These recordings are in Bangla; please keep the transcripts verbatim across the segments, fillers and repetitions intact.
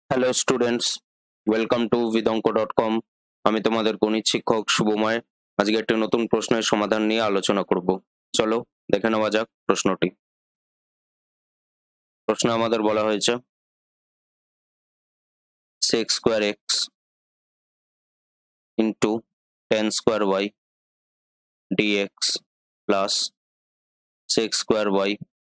হ্যালো স্টুডেন্টস, ওয়েলকাম টু বিদঙ্ক ডট কম। আমি তোমাদের গণিত শিক্ষক শুভময়। আজকে একটি নতুন প্রশ্নের সমাধান নিয়ে আলোচনা করব। চলো দেখে নেওয়া যাক প্রশ্নটি। প্রশ্ন আমাদের বলা হয়েছে six square x into ten square y d x plus six square y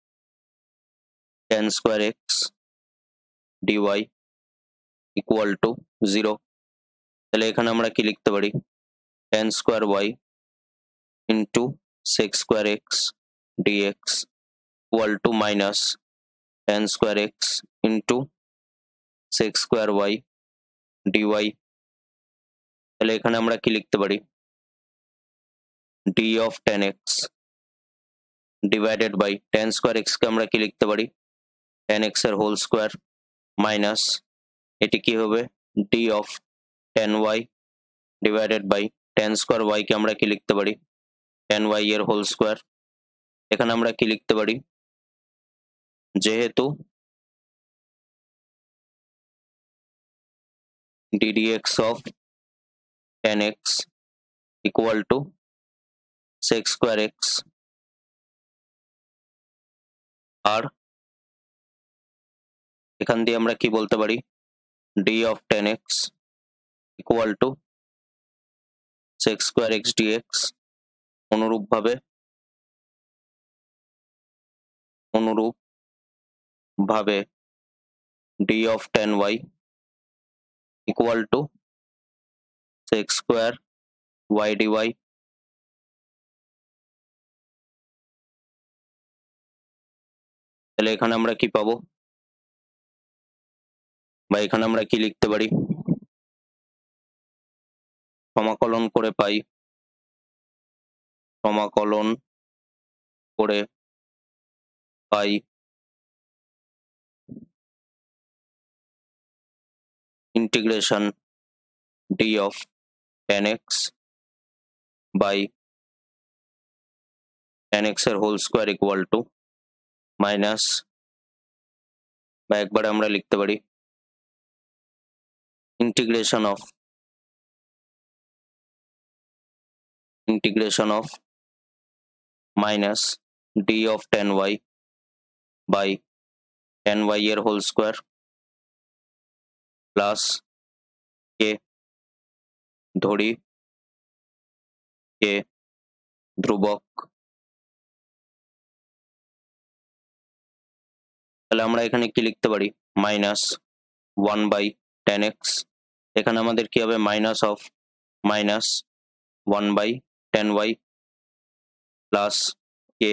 ten square x d y equal to zero. তাহলে এখানে আমরা কি লিখতে পারি? Ten square y into six square x d x equal to minus ten square x into six square y d y. তাহলে এখানে আমরা কি লিখতে পারি? D of ten x divided by ten square x কে আমরা কি লিখতে পারি? টেন এক্স এর হোল স্কোয়ার মাইনাস এটি কি হবে? D of ten y divided by ten square y কে আমরা কি লিখতে পারি? টেন ওয়াই এর হোল স্কোয়ার। এখানে আমরা কি লিখতে পারি? যেহেতু d d x of ten x equal to six square x আর এখান দিয়ে আমরা কি বলতে পারি? D of ten x equal to six square x d x. অনুরূপ ভাবে অনুরূপ ভাবে d of ten y equal to six square y d y. তাহলে এখানে আমরা কি পাবো, বা এখানে আমরা কি লিখতে পারি? সমাকলন করে পাই সমাকলন করে পাই integration d of ten x by ten x এর whole square equal to minus, বা একবারে আমরা লিখতে পারি integration of integration of minus d of ten y by ten y এর হোল স্কোয়ার প্লাস কে ধরি কে ধ্রুবক। তাহলে আমরা এখানে কি লিখতে পারি? Minus one by ten x. এখানে আমাদের কি হবে? Minus of minus one by ten y plus k.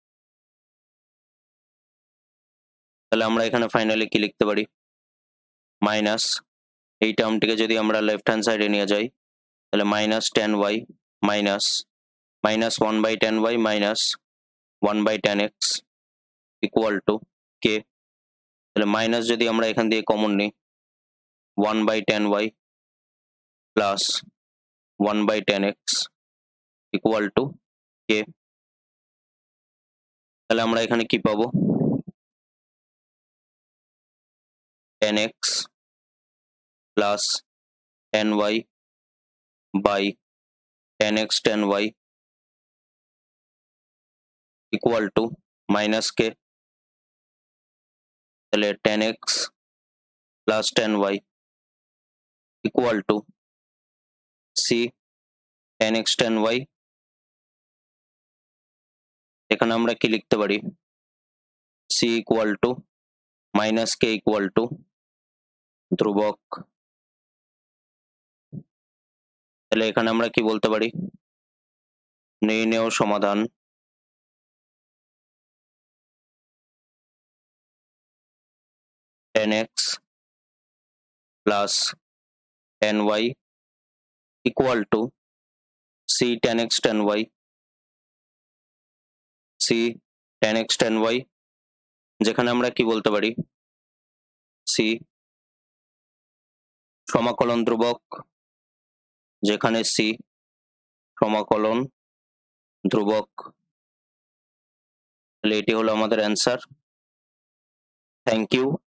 তাহলে আমরা এখানে ফাইনালি কি লিখতে পারি? মাইনাস এই টার্মটিকে যদি আমরা লেফট হ্যান্ড সাইডে নিয়ে যাই তাহলে minus ten y minus minus one by ten y minus one by ten x equal to k. তাহলে মাইনাস যদি আমরা এখান দিয়ে কমন নিই, one by ten y plus one by ten x equal to k. তাহলে আমরা এখানে কি পাবো? Ten x plus ten y by ten x ten y equal to minus k. তাহলে ten x plus ten y equal to c ten x ten y. এখানে আমরা কি লিখতে পারি? C equal to minus k equal to ধ্রুবক। তাহলে এখানে আমরা কি বলতে পারি? নির্ণেয় সমাধান ten x plus ten y equal to c ten x ten y c ten x ten y, যেখানে আমরা কি বলতে পারি? সি সমাকলন ধ্রুবক, যেখানে সি সমাকলন ধ্রুবক। তাহলে এটি হলো আমাদের অ্যান্সার। Thank you.